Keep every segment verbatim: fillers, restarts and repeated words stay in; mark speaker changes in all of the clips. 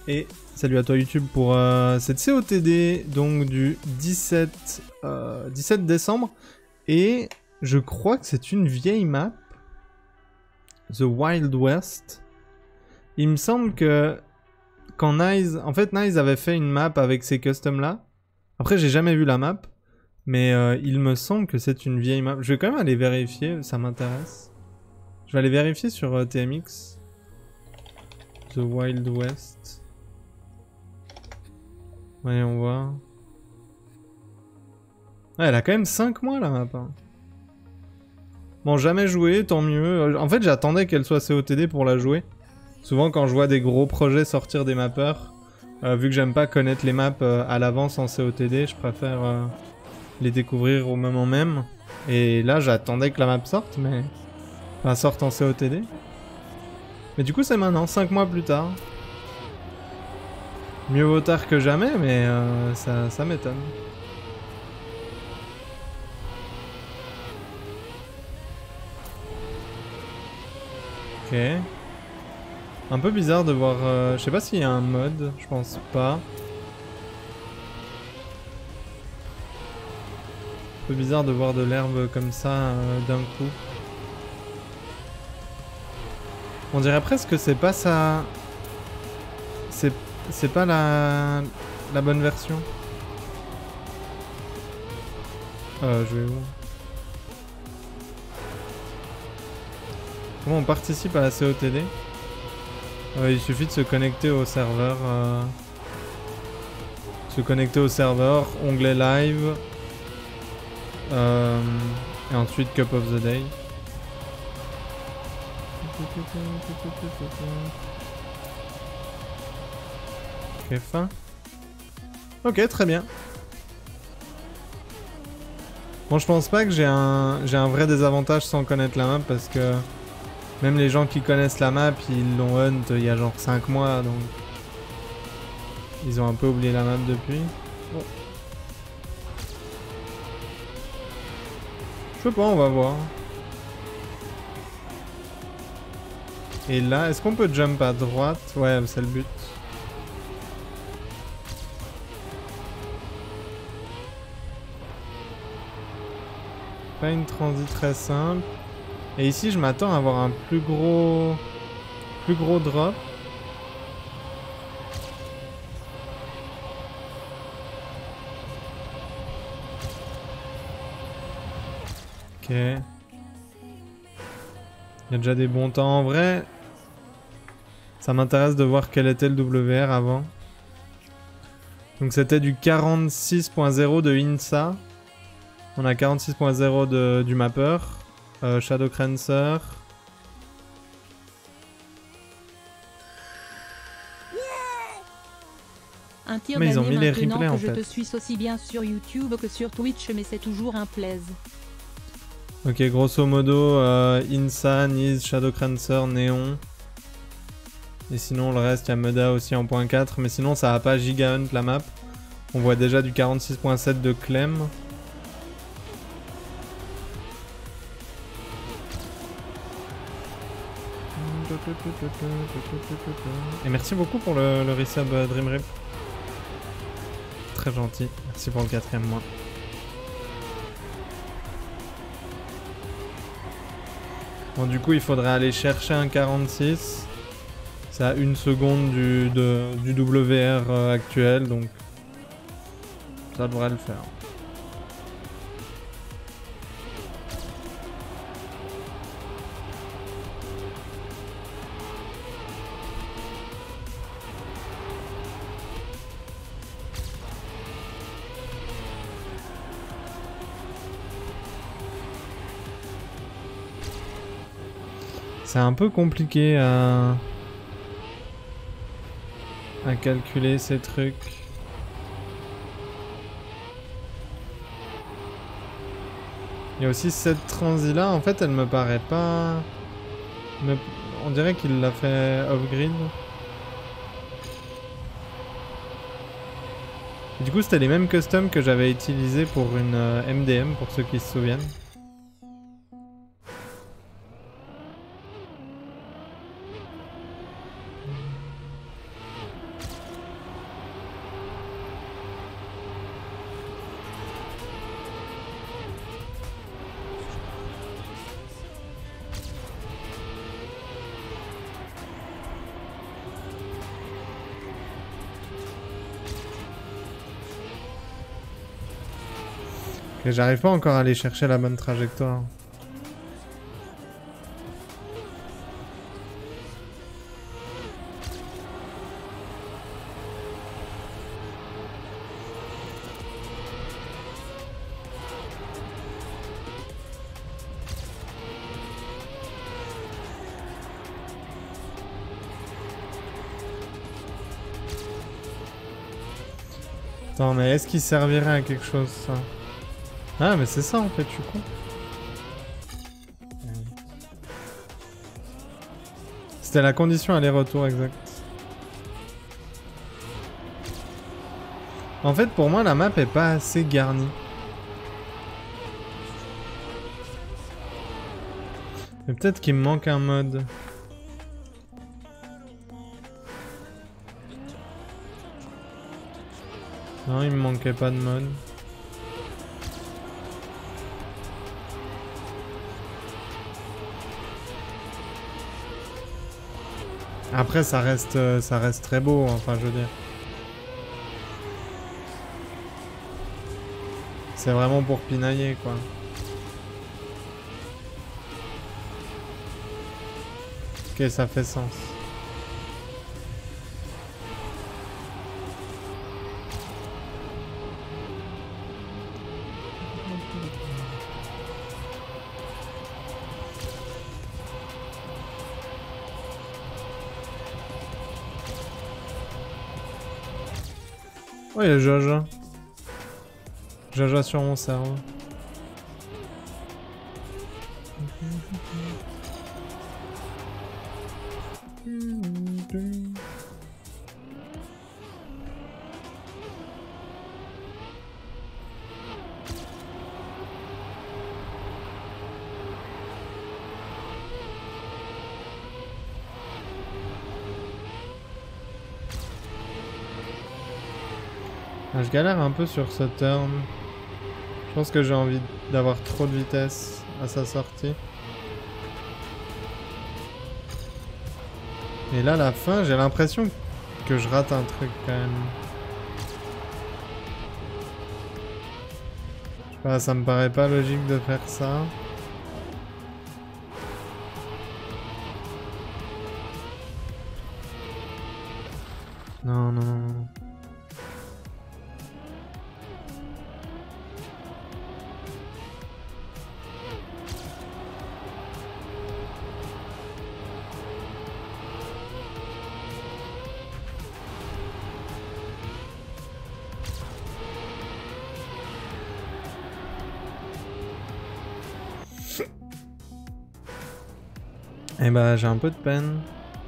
Speaker 1: Et salut à toi YouTube pour euh, cette C O T D donc du dix-sept, euh, dix-sept décembre. Et je crois que c'est une vieille map. The Wild West. Il me semble que quand Nice... En fait Nice avait fait une map avec ces customs là. Après j'ai jamais vu la map. Mais euh, il me semble que c'est une vieille map. Je vais quand même aller vérifier, ça m'intéresse. Je vais aller vérifier sur euh, T M X. The Wild West. Voyons voir. Ouais, elle a quand même cinq mois la map. Hein. Bon, jamais joué, tant mieux. En fait, j'attendais qu'elle soit C O T D pour la jouer. Souvent, quand je vois des gros projets sortir des mappeurs, euh, vu que j'aime pas connaître les maps euh, à l'avance en C O T D, je préfère euh, les découvrir au moment même. Et là, j'attendais que la map sorte, mais... Enfin, sorte en C O T D. Mais du coup, c'est maintenant, cinq mois plus tard. Mieux vaut tard que jamais, mais euh, ça, ça m'étonne. Ok. Un peu bizarre de voir... Euh, je sais pas s'il y a un mode, je pense pas. Un peu bizarre de voir de l'herbe comme ça euh, d'un coup. On dirait presque que c'est pas ça... C'est c'est pas la... la bonne version. Euh, je vais où? Comment on participe à la C O T D? euh, Il suffit de se connecter au serveur. Euh... Se connecter au serveur, onglet live. Euh... Et ensuite Cup of the Day. Ok, fin. Ok, très bien. Bon, je pense pas que j'ai un, j'ai un vrai désavantage sans connaître la map parce que même les gens qui connaissent la map, ils l'ont hunt il y a genre cinq mois, donc ils ont un peu oublié la map depuis. Bon. Je sais pas, on va voir. Et là, est-ce qu'on peut jump à droite? Ouais, c'est le but. Pas une transit très simple. Et ici, je m'attends à avoir un plus gros... plus gros drop. Ok. Il y a déjà des bons temps. En vrai, ça m'intéresse de voir quel était le W R avant. Donc c'était du quarante-six point zéro de INSA. On a quarante-six point zéro du mapper. Euh, Shadowcrancer.
Speaker 2: Un tir
Speaker 1: mais ils ont mis les
Speaker 2: maintenant
Speaker 1: replays
Speaker 2: que
Speaker 1: en
Speaker 2: je
Speaker 1: fait.
Speaker 2: te suis aussi bien sur YouTube que sur Twitch, mais c'est toujours un plaise.
Speaker 1: Ok, grosso modo, euh, Insa, Niz, Shadowcrancer, Néon. Et sinon, le reste, il y a Meda aussi en point quatre. Mais sinon, ça va pas giga hunt la map. On voit déjà du quarante-six point sept de Clem. Et merci beaucoup pour le, le resub euh, Dream Rip. Très gentil. Merci pour le quatrième mois. Bon, du coup, il faudrait aller chercher un quarante-six. C'est à une seconde du, de, du W R euh, actuel, donc ça devrait le faire. C'est un peu compliqué à... à calculer ces trucs. Il y a aussi cette transi là, en fait elle me paraît pas... Me... On dirait qu'il l'a fait off-grid. Du coup c'était les mêmes customs que j'avais utilisés pour une euh, M D M, pour ceux qui se souviennent. Et j'arrive pas encore à aller chercher la bonne trajectoire. Attends, mais est-ce qu'il servirait à quelque chose, ça? Ah, mais c'est ça, en fait, je suis con. C'était la condition aller-retour exact. En fait, pour moi, la map est pas assez garnie. Mais peut-être qu'il me manque un mode. Non, il me manquait pas de mode. Après, ça reste, euh, ça reste très beau, enfin, je veux dire. C'est vraiment pour pinailler, quoi. Ok, ça fait sens. Oh, il y a Jaja. Jaja sur mon cerveau. Ah, je galère un peu sur ce turn. Je pense que j'ai envie d'avoir trop de vitesse à sa sortie. Et là, la fin, j'ai l'impression que je rate un truc quand même. Je sais pas, ça me paraît pas logique de faire ça. Non, non, non. Eh bah, j'ai un peu de peine.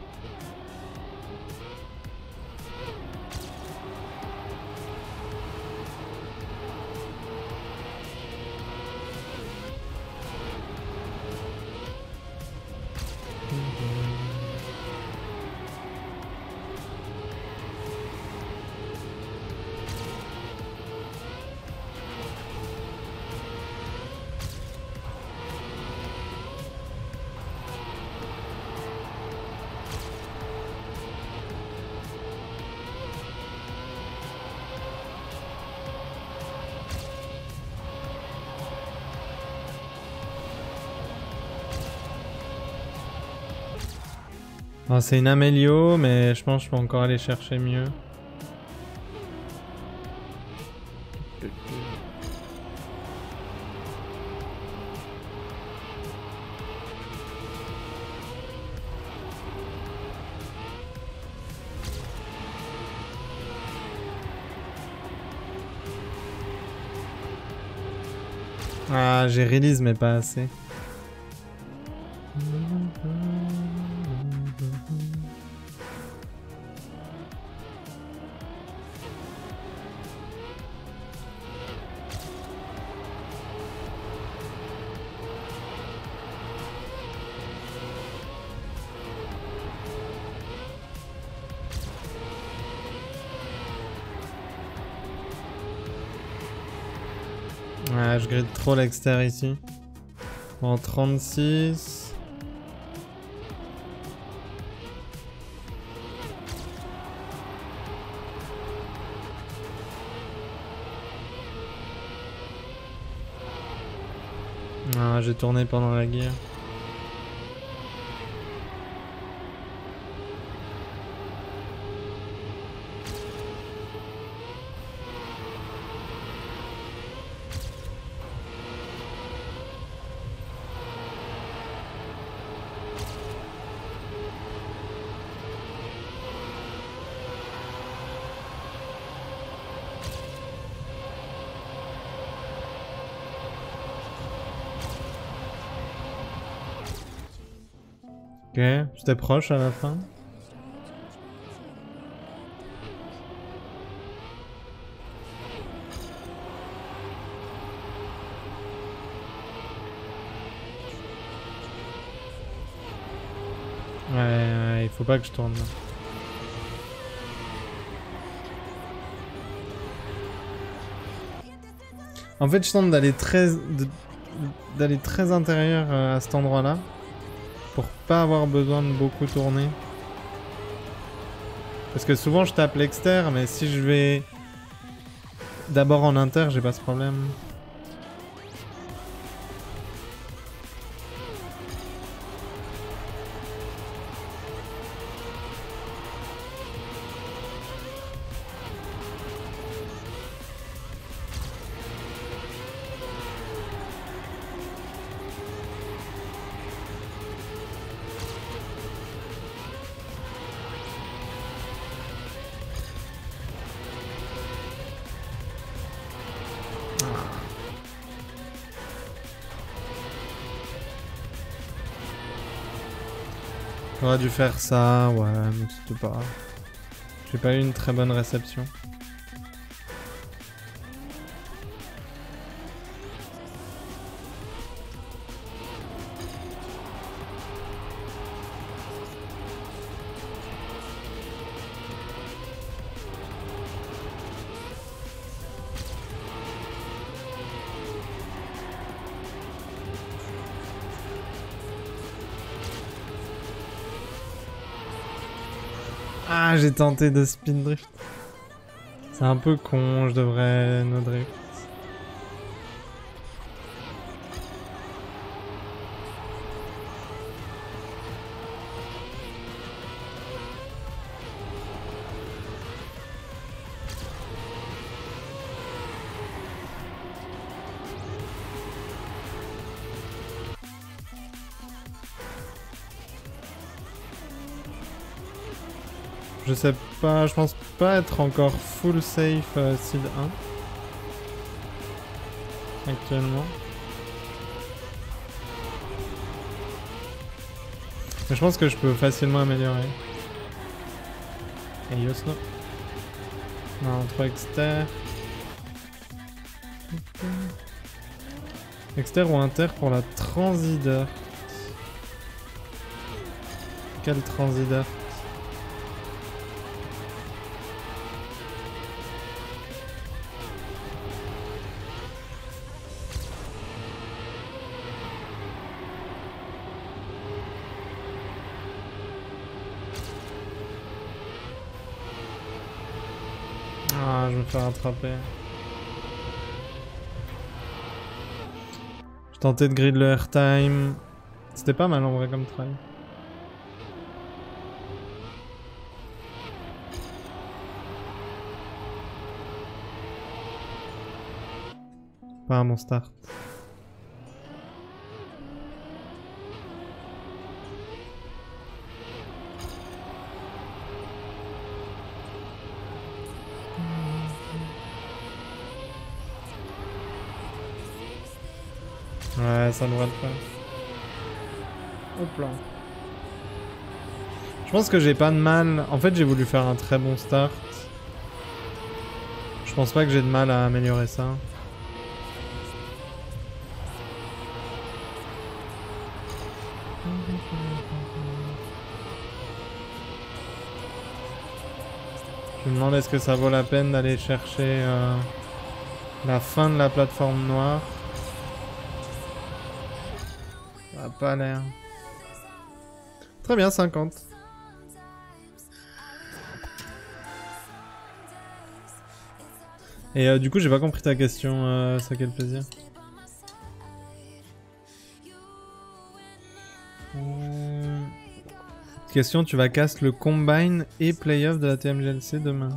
Speaker 1: Oh, c'est une Amélio, mais je pense que je peux encore aller chercher mieux. Ah, j'ai release mais pas assez. Ouais, je grille trop l'extérieur ici. En trente-six. Ah, j'ai tourné pendant la guerre. Ok, c'était proche à la fin. Ouais, ouais, il faut pas que je tourne là. En fait, je tente d'aller très, d'aller très intérieur à cet endroit-là. Pour pas avoir besoin de beaucoup tourner. Parce que souvent je tape l'exter, mais si je vais d'abord en inter, j'ai pas ce problème. J'aurais dû faire ça, ouais, mais c'était pas... J'ai pas eu une très bonne réception. Ah, j'ai tenté de spin drift. C'est un peu con, je devrais no drift. Je sais pas, je pense pas être encore full safe euh, seed un. Actuellement. Mais je pense que je peux facilement améliorer. Et Yosno. Non, trois exter. Exter ou inter pour la transider. Quel transider? Ah, je me fais rattraper. Je tentais de grid le airtime. C'était pas mal en vrai comme try. Pas un bon start. Ouais, ça devrait le faire. Hop là. Je pense que j'ai pas de mal. En fait, j'ai voulu faire un très bon start. Je pense pas que j'ai de mal à améliorer ça. Je me demande est-ce que ça vaut la peine d'aller chercher euh, la fin de la plateforme noire. Ça a pas l'air. Très bien, cinquante. Et euh, du coup, j'ai pas compris ta question, euh, ça quel plaisir. Question, tu vas cast le combine et playoff de la T M G L C demain.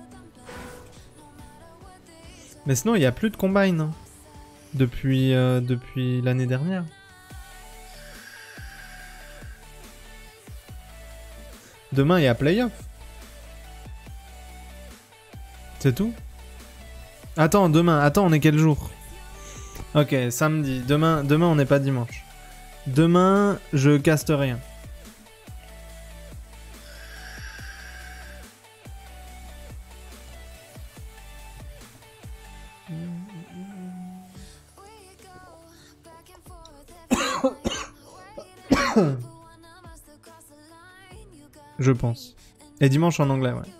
Speaker 1: Mais sinon, il n'y a plus de combine hein, depuis, euh, depuis l'année dernière. Demain, il y a playoff. C'est tout? Attends, demain, attends, on est quel jour? Ok, samedi. Demain, demain on n'est pas dimanche. Demain, je caste rien. Je pense. Et dimanche en anglais, ouais.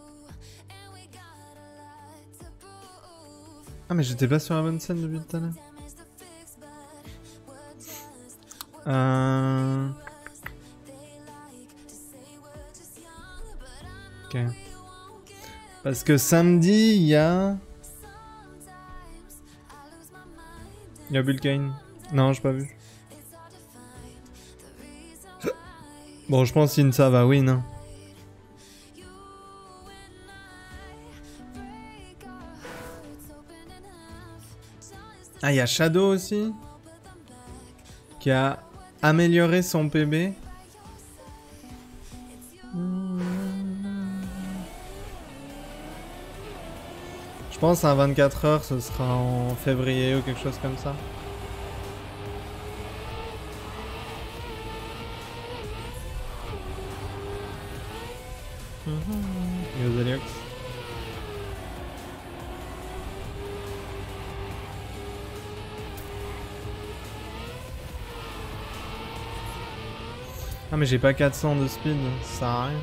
Speaker 1: Ah mais j'étais pas sur la bonne scène depuis tout à l'heure. Euh... Ok. Parce que samedi, il y a... Il y a Bulkane. Non, j'ai pas vu. Bon, je pense qu'Insa va win. Hein. Ah, il y a Shadow aussi. Qui a amélioré son P B. Je pense à vingt-quatre heures, ce sera en février ou quelque chose comme ça. Yo Zeliox. Ah mais j'ai pas quatre cents de speed, ça sert à rien.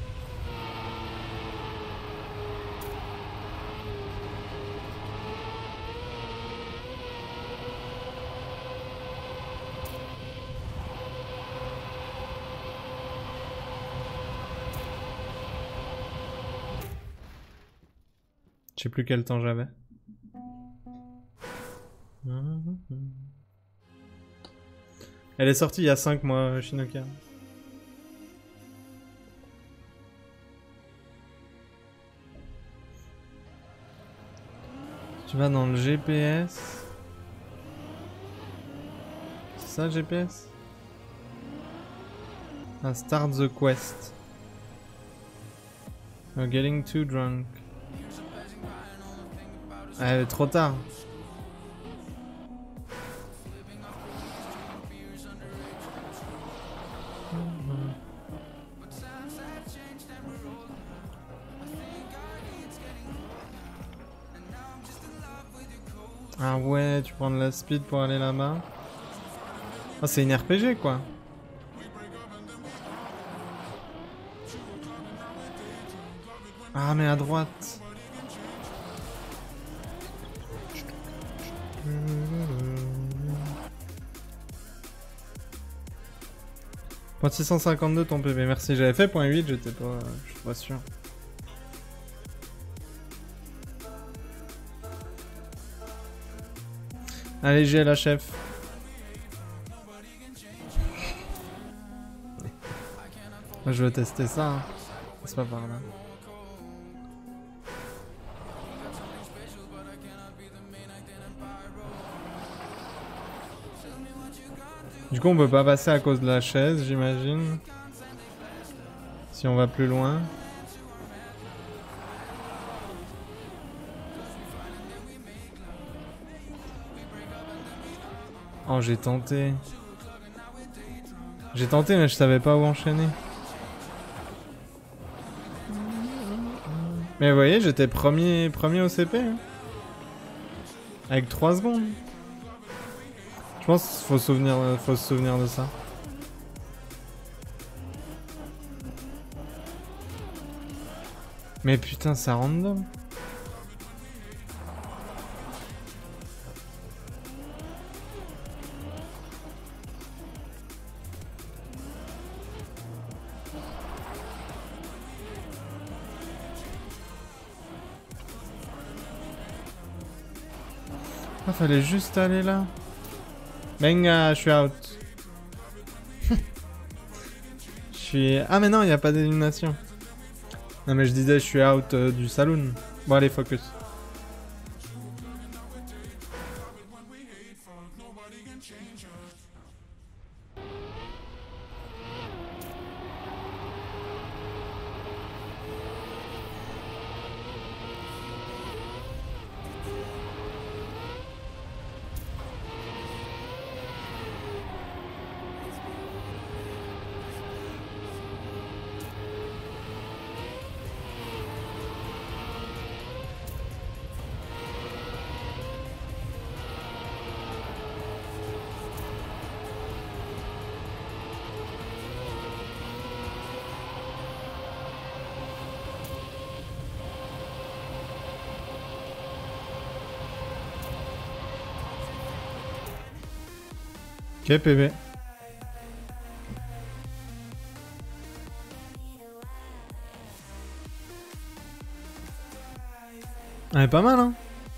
Speaker 1: Je sais plus quel temps j'avais. Elle est sortie il y a cinq mois, Shinoka. Tu vas dans le G P S. C'est ça le G P S? Ah, start the quest. You're getting too drunk. Ah, elle est trop tard. Ah ouais, tu prends de la speed pour aller là-bas. Ah, c'est une R P G quoi. Ah mais à droite. Point six cent cinquante-deux ton P B, merci. J'avais fait point huit, j'étais pas, je suis pas sûr. Allez, j'ai la chef. Moi je veux tester ça. Hein. C'est pas par là. Du coup on peut pas passer à cause de la chaise, j'imagine. Si on va plus loin. Oh j'ai tenté. J'ai tenté mais je savais pas où enchaîner. Mais vous voyez j'étais premier, premier au C P. Hein. Avec trois secondes. Je pense qu'il faut, souvenir, faut se souvenir de ça. Mais putain, c'est random. Ah, fallait juste aller là. Venga, je suis out. Je suis... Ah mais non, il n'y a pas d'élimination. Non mais je disais, je suis out euh, du saloon. Bon allez, focus. Ok, P V. Elle est pas mal, hein.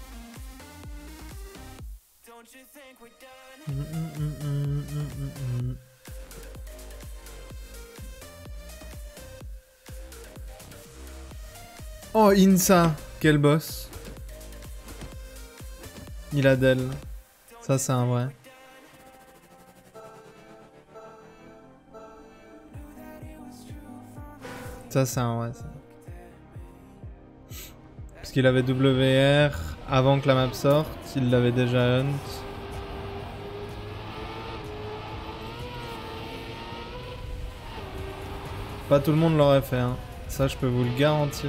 Speaker 1: Mm, mm, mm, mm, mm, mm. Oh, Insa, quel boss. Il a d'elle. Ça, c'est un vrai. Ça, c'est un ouais. Ça. Parce qu'il avait W R avant que la map sorte, il l'avait déjà hunt. Pas tout le monde l'aurait fait, hein. Ça, je peux vous le garantir.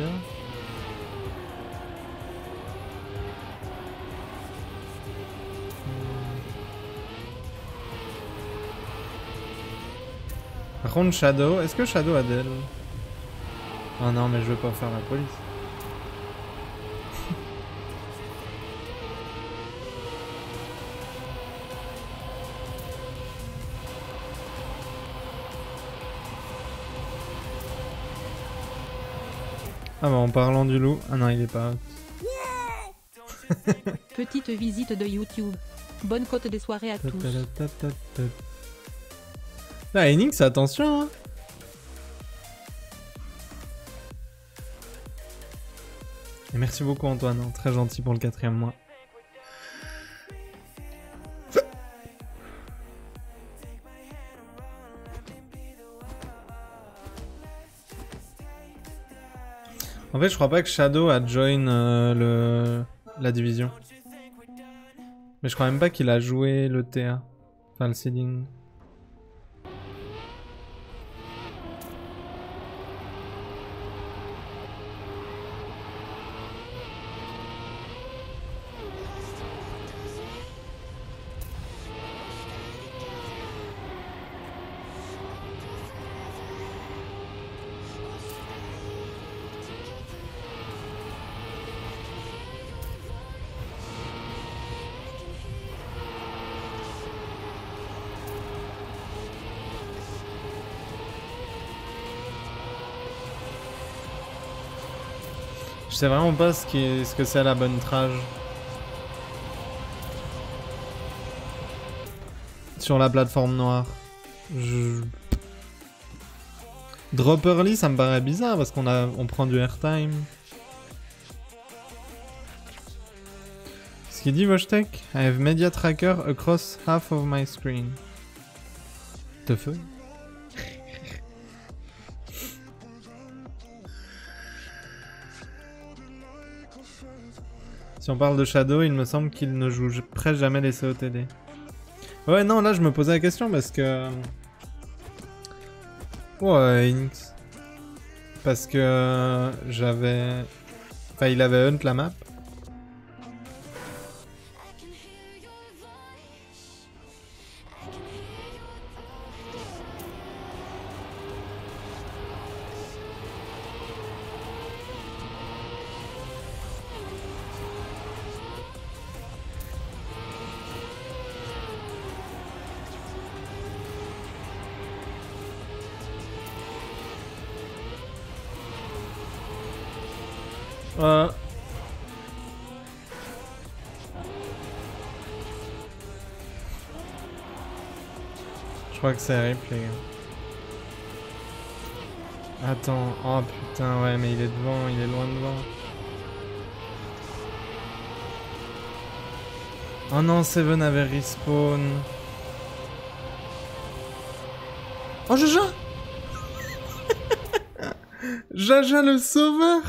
Speaker 1: Par contre, Shadow, est-ce que Shadow a d'elle? Oh non, mais je veux pas faire la police. Ah bah en parlant du loup... Ah non, il est pas out.
Speaker 2: Petite visite de YouTube. Bonne côte des soirées à tous.
Speaker 1: Là, Enix, attention, hein. Et merci beaucoup Antoine, hein. Très gentil pour le quatrième mois. En fait, je crois pas que Shadow a join euh, le... la division. Mais je crois même pas qu'il a joué le T A. Enfin, le seeding. Je sais vraiment pas ce, qui est, ce que c'est la bonne trage. Sur la plateforme noire. Je... Drop early, ça me paraît bizarre parce qu'on a, on prend du airtime. Ce qu'il dit Voshtek, I have media tracker across half of my screen. The fuck? Si on parle de Shadow, il me semble qu'il ne joue presque jamais les C O T D. Ouais, non, là je me posais la question parce que... Ouais, Enix. Parce que j'avais... Enfin, il avait hunt la map. Euh... Je crois que c'est rip les gars. Attends, oh putain, ouais, mais il est devant, il est loin devant. Oh non, Seven avait respawn. Oh, Jaja! Jaja le sauveur!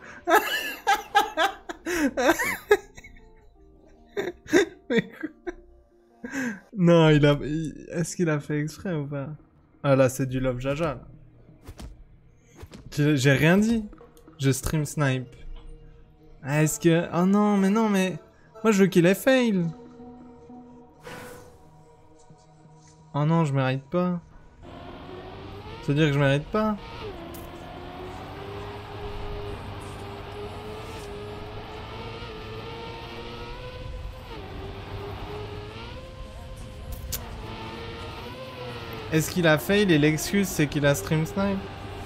Speaker 1: Mais quoi? Non, il a... il- Est-ce qu'il a fait exprès ou pas? Ah là, c'est du love Jaja, là. J'ai j'ai rien dit. Je stream snipe. Ah, est-ce que... Oh non, mais non, mais... Moi, je veux qu'il ait fail. Oh non, je mérite pas. Ça veut dire que je mérite pas. Est-ce qu'il a fail et l'excuse c'est qu'il a stream snipe?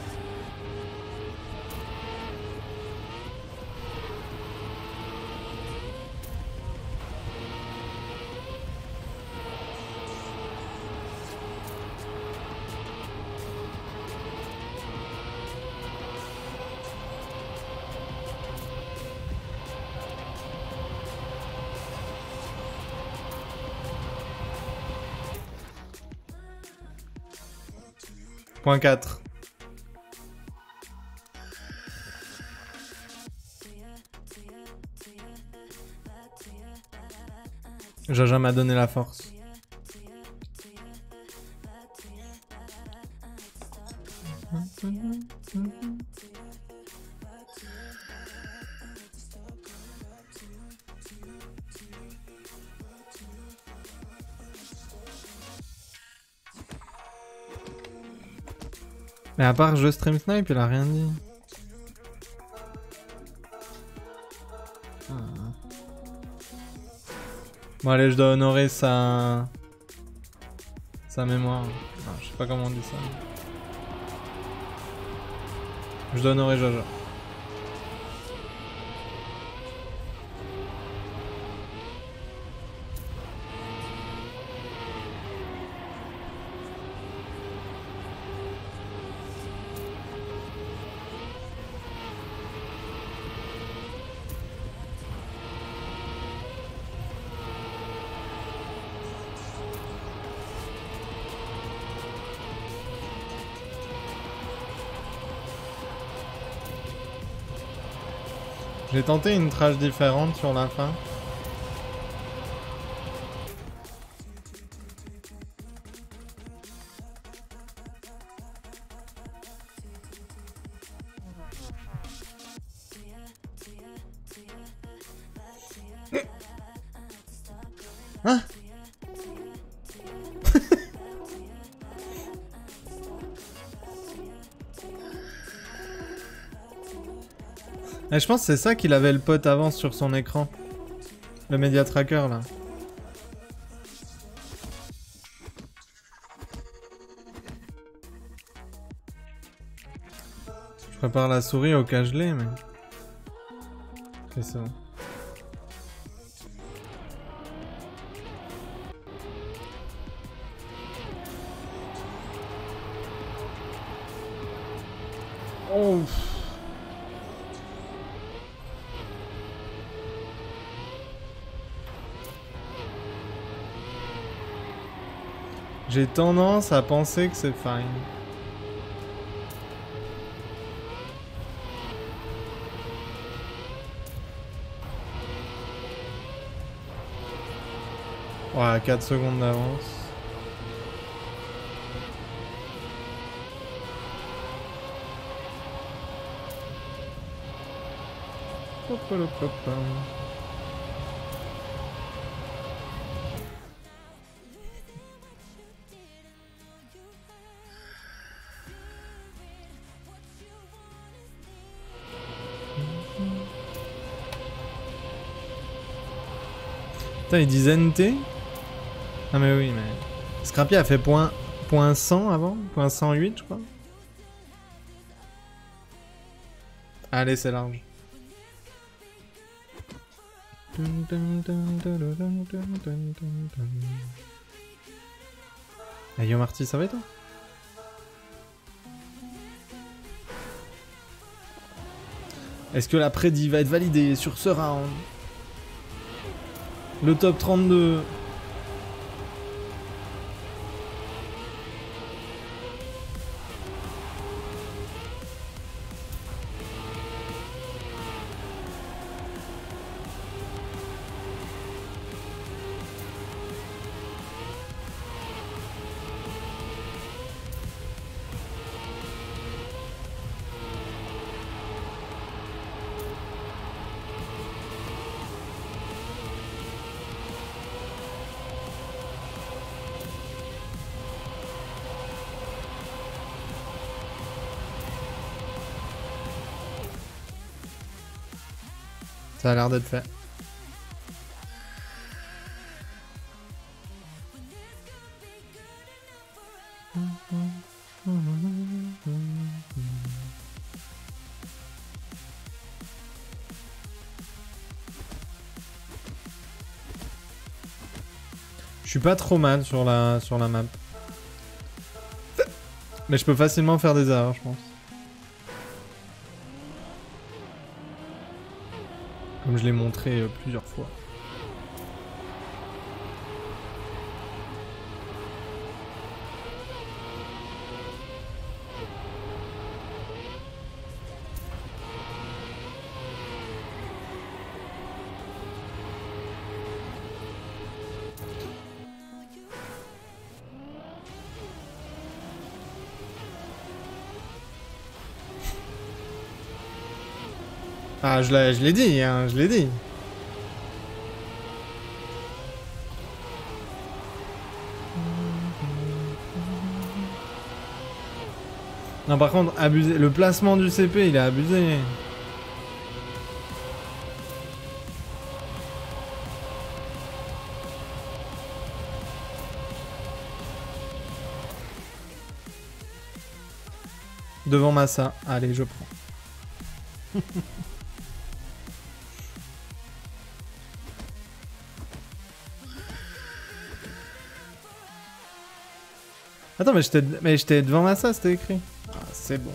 Speaker 1: Point quatre. Jaja m'a donné la force. Mais à part je stream snipe, il a rien dit. Ah. Bon allez, je dois honorer sa... sa mémoire. Non, je sais pas comment on dit ça. Je dois honorer Jaja. J'ai tenté une trage différente sur la fin. Hein? Et je pense que c'est ça qu'il avait le pote avant sur son écran. Le Media Tracker là. Je prépare la souris au cas je l'ai mais... Ok, c'est bon. Oh. J'ai tendance à penser que c'est fine. Ouais, quatre secondes d'avance. Hop, hop, hop, hop. Putain, il disait N T? Ah mais oui, mais... Scrappy a fait point, point cent avant? Point cent huit, je crois. Allez, c'est large. Ah, yo Marty, ça va et toi? Est-ce que la prédit va être validée sur ce round? Le top trente-deux. Ça a l'air d'être fait. Je suis pas trop mal sur la sur la map. Mais je peux facilement faire des erreurs, je pense. Comme je l'ai montré euh, plusieurs fois. Ah, je l'ai, je l'ai dit, hein, je l'ai dit. Non, par contre, abusé. Le placement du C P, il est abusé. Devant Massa. Allez, je prends. Attends, mais j'étais mais j'étais devant Massa, c'était écrit. Ah, c'est bon.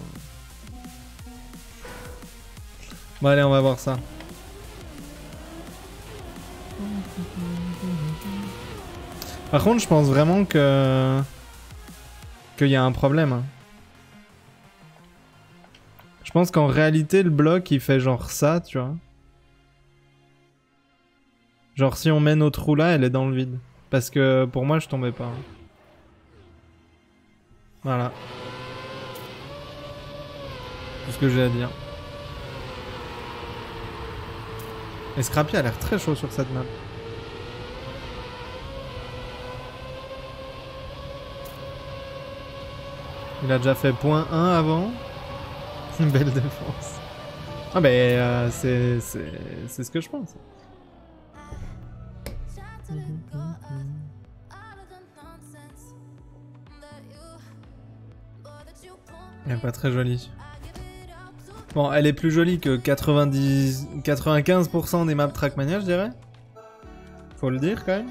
Speaker 1: Bon, allez, on va voir ça. Par contre, je pense vraiment que... qu'il y a un problème. Hein. Je pense qu'en réalité, le bloc, il fait genre ça, tu vois. Genre, si on met notre roue là, elle est dans le vide. Parce que pour moi, je tombais pas. Hein. Voilà. Tout ce que j'ai à dire. Et Scrappy a l'air très chaud sur cette map. Il a déjà fait point un avant. Une belle défense. Ah ben euh, c'est c'est ce que je pense. Elle est pas très jolie. Bon, elle est plus jolie que quatre-vingt-dix, quatre-vingt-quinze pour cent des maps Trackmania, je dirais. Faut le dire quand même.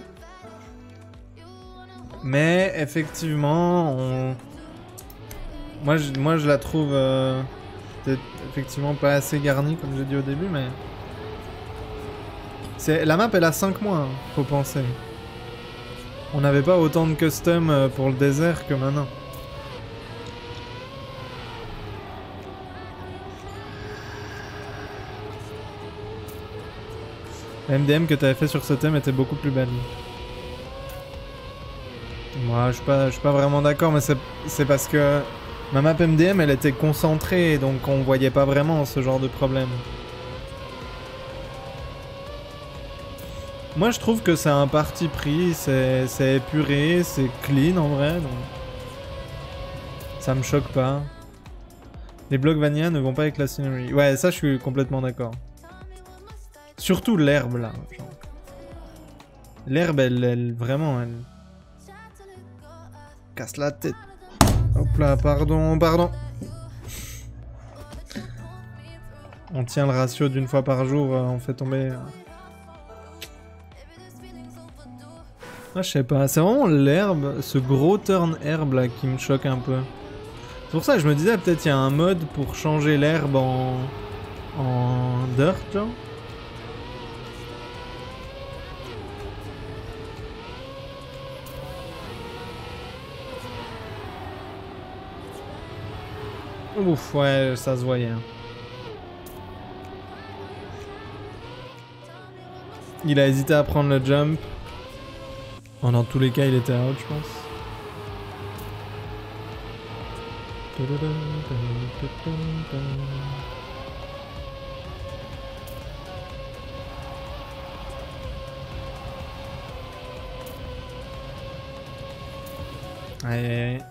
Speaker 1: Mais effectivement, on... moi, je, moi je la trouve euh, peut-être effectivement pas assez garnie comme j'ai dit au début, mais c'est la map elle a cinq mois, hein, faut penser. On n'avait pas autant de custom pour le désert que maintenant. La M D M que tu avais fait sur ce thème était beaucoup plus belle. Moi, je suis pas, je suis pas vraiment d'accord, mais c'est parce que ma map M D M, elle était concentrée, donc on voyait pas vraiment ce genre de problème. Moi, je trouve que c'est un parti pris, c'est épuré, c'est clean en vrai, donc ça me choque pas. Les blocs Vanilla ne vont pas avec la scenery. Ouais, ça, je suis complètement d'accord. Surtout l'herbe là. L'herbe, elle, elle, vraiment, elle casse la tête. Hop là, pardon, pardon. On tient le ratio d'une fois par jour, euh, on fait tomber. Euh... Ah, je sais pas, c'est vraiment l'herbe, ce gros turn herbe là qui me choque un peu. C'est pour ça que je me disais peut-être il y a un mode pour changer l'herbe en... en Dirt, genre. Ouf, ouais, ça se voyait. Hein. Il a hésité à prendre le jump. Bon, dans tous les cas, il était out, je pense. Aïe, aïe, aïe.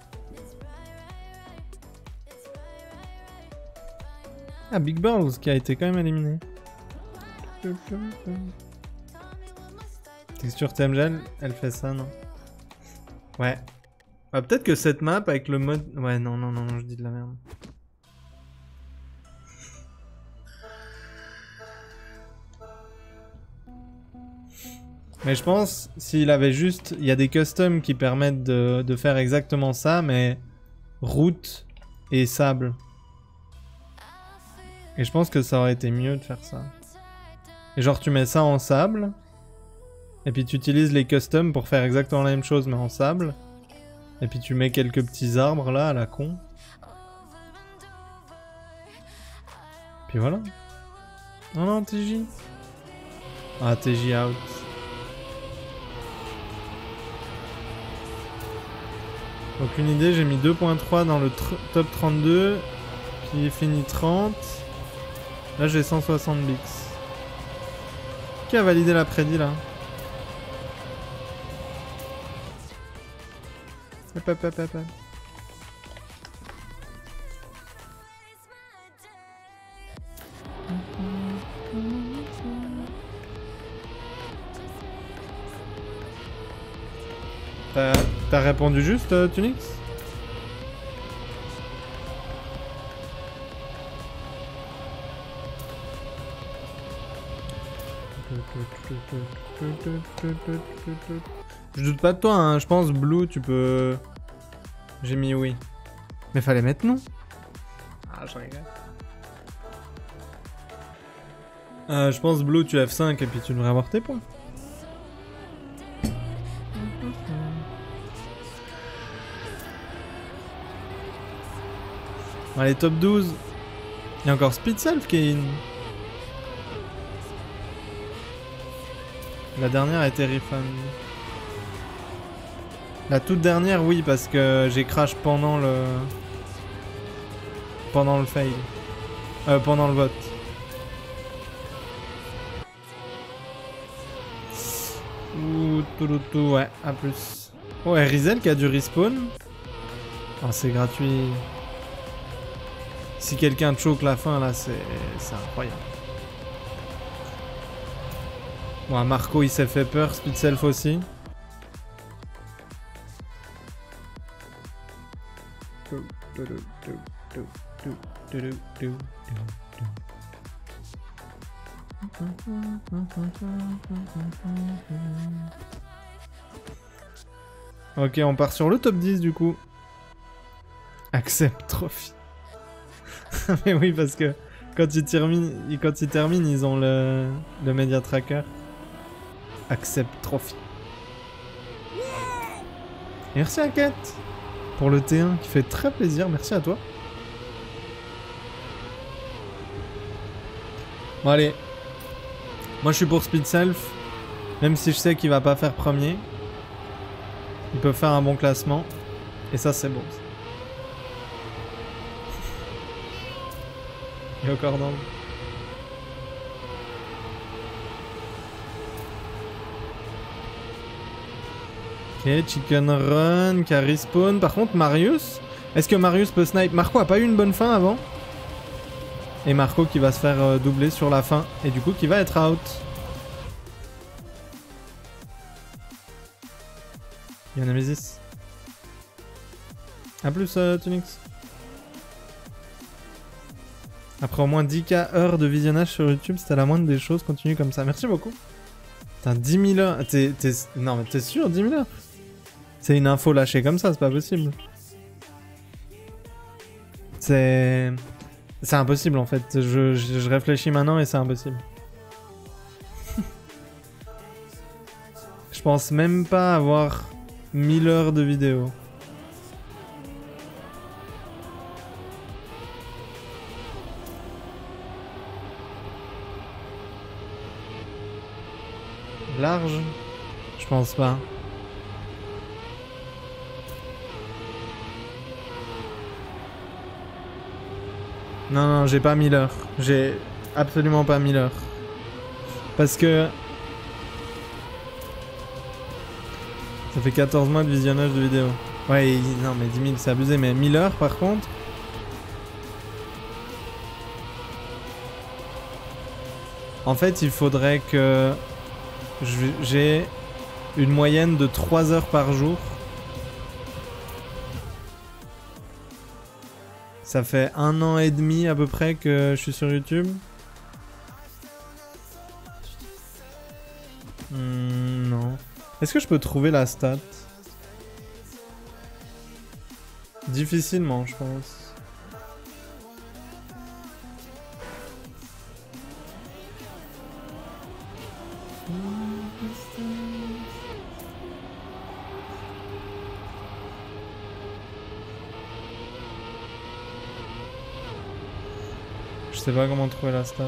Speaker 1: Ah, Big Balls qui a été quand même éliminé. Texture T M G, elle fait ça, non? Ouais. Ah, peut-être que cette map avec le mode... Ouais, non, non, non, je dis de la merde. Mais je pense, s'il avait juste... Il y a des customs qui permettent de, de faire exactement ça, mais... Route et sable. Et je pense que ça aurait été mieux de faire ça. Et genre tu mets ça en sable. Et puis tu utilises les customs pour faire exactement la même chose mais en sable. Et puis tu mets quelques petits arbres là à la con. Puis voilà. Non non T J. Ah T J out. Aucune idée, j'ai mis deux point trois dans le top trente-deux. Puis il finit trente. Là j'ai cent soixante bix. Qui a validé la prédit là? Hop hop hop hop hop. T'as répondu juste, euh, Tunix? Je doute pas de toi, hein. Je pense Blue, tu peux... J'ai mis oui. Mais fallait mettre non. Ah, je rigole. Euh, je pense Blue, tu F cinq et puis tu devrais avoir tes points. Allez, top douze. Il y a encore Speed Self qui est in. La dernière a été refund. La toute dernière, oui, parce que j'ai crash pendant le... Pendant le fail. Euh, pendant le vote. Ouh, tout, tout, tout, ouais, à plus. Oh, et Rizel qui a du respawn. Oh, c'est gratuit. Si quelqu'un choke la fin, là, c'est incroyable. Bon, Marco, il s'est fait peur. Speed Self aussi. Ok, on part sur le top dix du coup. Accept Trophy. Mais oui, parce que quand ils terminent, quand ils terminent, ils ont le, le Media Tracker. Accept Trophy. Merci à Kat pour le T un qui fait très plaisir. Merci à toi. Bon allez. Moi je suis pour Speed Self. Même si je sais qu'il va pas faire premier. Il peut faire un bon classement. Et ça c'est bon. Et au cordon. Ok, Chicken Run, qui a respawn. Par contre, Marius, est-ce que Marius peut snipe? Marco a pas eu une bonne fin avant. Et Marco qui va se faire euh, doubler sur la fin. Et du coup, qui va être out. Il y a Nemesis. A plus, euh, Tunix. Après au moins dix K heures de visionnage sur YouTube, c'était la moindre des choses. Continue comme ça. Merci beaucoup. Putain, dix mille heures. T'es, t'es... Non, mais t'es sûr, dix mille heures? C'est une info lâchée comme ça, c'est pas possible. C'est... C'est impossible en fait, je, je, je réfléchis maintenant et c'est impossible. Je pense même pas avoir mille heures de vidéo. Large? Je pense pas. Non, non, j'ai pas mille heures. J'ai absolument pas mille heures. Parce que... ça fait quatorze mois de visionnage de vidéos. Ouais, non mais dix mille c'est abusé, mais mille heures par contre... En fait, il faudrait que j'ai une moyenne de trois heures par jour. Ça fait un an et demi à peu près que je suis sur YouTube. Hmm, non. Est-ce que je peux trouver la stat? Difficilement, je pense. Je sais pas comment trouver la stat.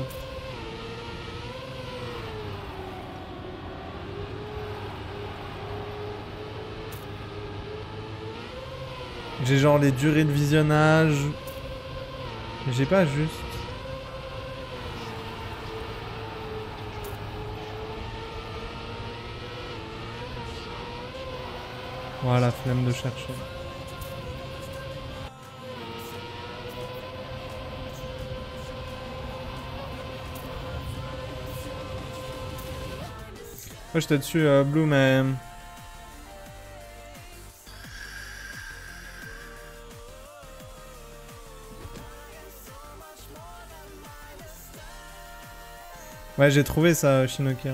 Speaker 1: J'ai genre les durées de visionnage. J'ai pas juste. Voilà, flemme de chercher. Moi j'étais dessus euh, Blue mais... Ouais j'ai trouvé ça Shinokira.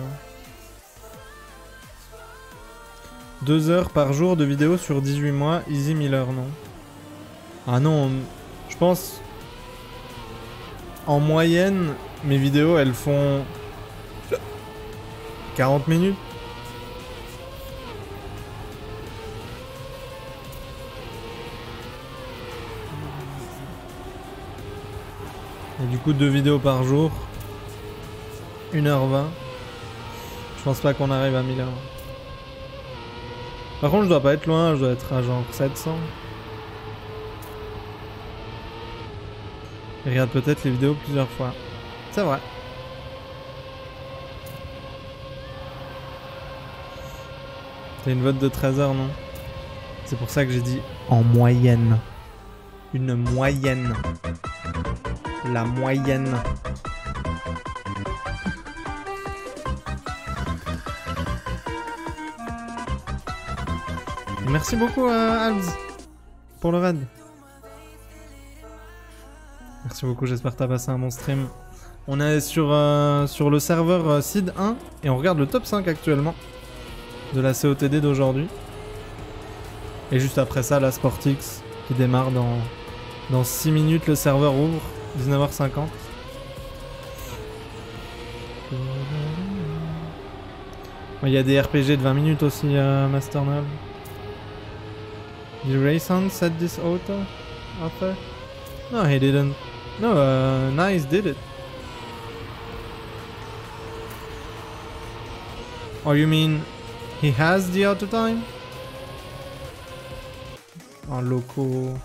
Speaker 1: deux heures par jour de vidéo sur dix-huit mois, easy mille heures non. Ah non, je pense... En moyenne, mes vidéos elles font... quarante minutes. Et du coup deux vidéos par jour. une heure vingt. Je pense pas qu'on arrive à mille heures. Par contre je dois pas être loin, je dois être à genre sept cents. Et regarde peut-être les vidéos plusieurs fois. C'est vrai. T'as une vote de treize heures, non? C'est pour ça que j'ai dit en moyenne. Une moyenne. La moyenne. Merci beaucoup euh, Alz pour le raid. Merci beaucoup, j'espère que t'as passé un bon stream. On est sur, euh, sur le serveur euh, Seed un et on regarde le top cinq actuellement de la C O T D d'aujourd'hui. Et juste après ça, la Sportix qui démarre dans, dans six minutes. Le serveur ouvre, dix-neuf heures cinquante. Il y a des R P G de vingt minutes aussi, euh, Masternal. Did Rayson set this auto author? No, he didn't. No, uh, Nice did it. Oh, you mean he has the auto time? En locaux.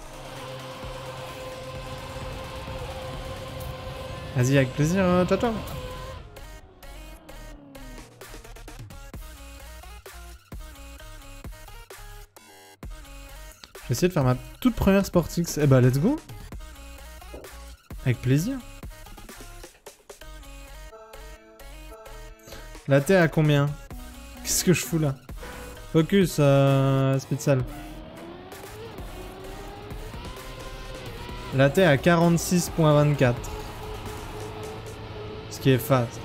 Speaker 1: Vas-y, avec plaisir, euh, ciao ciao. Je vais essayer de faire ma toute première Sportix. Eh bah, let's go. Avec plaisir. La T à combien? Qu'est-ce que je fous là? Focus, euh, Spitzal. La T à quarante-six virgule vingt-quatre. Ce qui est fast.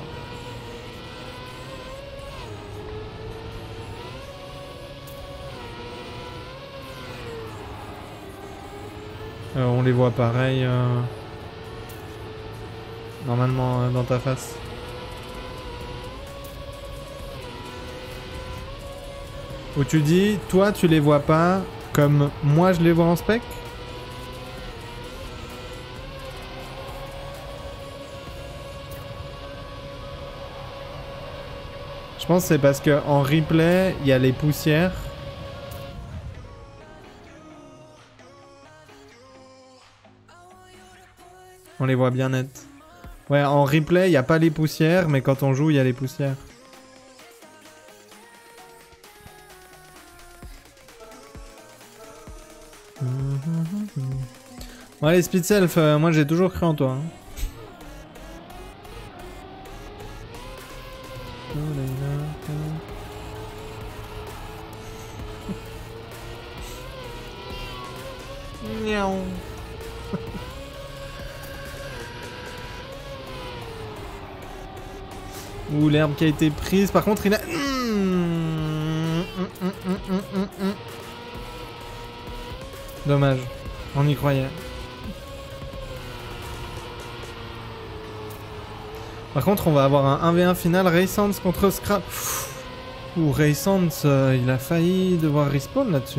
Speaker 1: Euh, on les voit pareil. Euh... normalement, euh, dans ta face. Où tu dis, toi, tu les vois pas comme moi, je les vois en spec. Je pense que c'est parce que en replay, il y a les poussières. On les voit bien net. Ouais, en replay, il n'y a pas les poussières, mais quand on joue, il y a les poussières. Bon allez, Speed Self, euh, moi j'ai toujours cru en toi. Hein. Miaou. Ouh, l'herbe qui a été prise. Par contre, il a... Dommage. On y croyait. Par contre, on va avoir un un v un final Raysance contre Scrap. Ouh, Raysance, euh, il a failli devoir respawn là-dessus.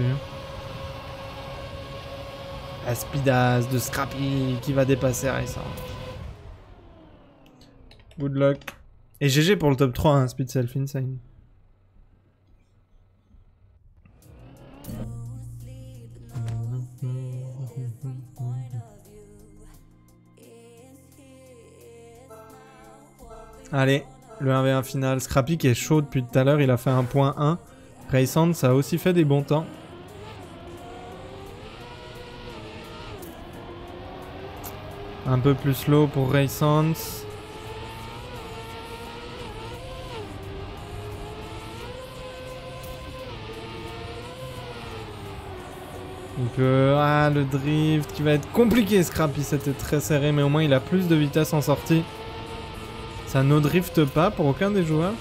Speaker 1: La speedasse de Scrappy qui va dépasser Raysance. Good luck. Et G G pour le top trois, hein, Speed Self Insane. Allez, le un v un final. Scrappy qui est chaud depuis tout à l'heure, il a fait un point un. Raysance a aussi fait des bons temps. Un peu plus slow pour Raysance. Il peut... Ah, le drift qui va être compliqué, Scrappy. C'était très serré, mais au moins il a plus de vitesse en sortie. Ça no drift pas pour aucun des joueurs.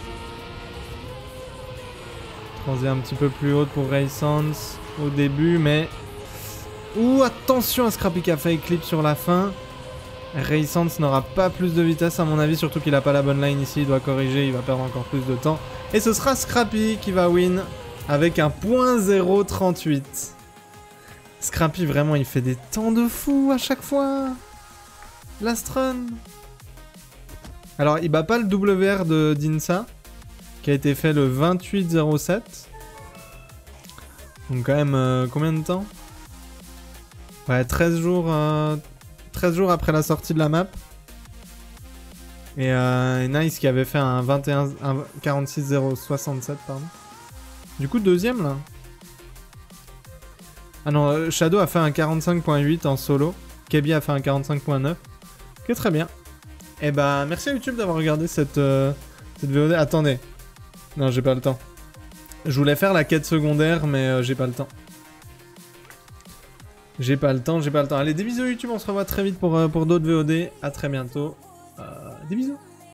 Speaker 1: Transit un petit peu plus haute pour Raysance au début, mais... Ouh, attention à Scrappy qui a fait Eclipse sur la fin. Raysance n'aura pas plus de vitesse à mon avis, surtout qu'il a pas la bonne line ici, il doit corriger, il va perdre encore plus de temps. Et ce sera Scrappy qui va win avec un point zéro trente-huit. Scrappy vraiment il fait des temps de fou à chaque fois. Last run. Alors il bat pas le W R de d'Insa qui a été fait le vingt-huit zéro sept. Donc quand même euh, combien de temps? Ouais, treize jours, euh, treize jours après la sortie de la map. Et, euh, et Nice qui avait fait un vingt et un, un quarante-six zéro soixante-sept pardon. Du coup deuxième là. Ah non, Shadow a fait un quarante-cinq point huit en solo. Kebi a fait un quarante-cinq point neuf. Ok, très bien. Et bah merci à YouTube d'avoir regardé cette, euh, cette V O D. Attendez. Non, j'ai pas le temps. Je voulais faire la quête secondaire, mais euh, j'ai pas le temps. J'ai pas le temps, j'ai pas le temps. Allez, des bisous YouTube, on se revoit très vite pour, euh, pour d'autres V O D. À très bientôt. Euh, des bisous.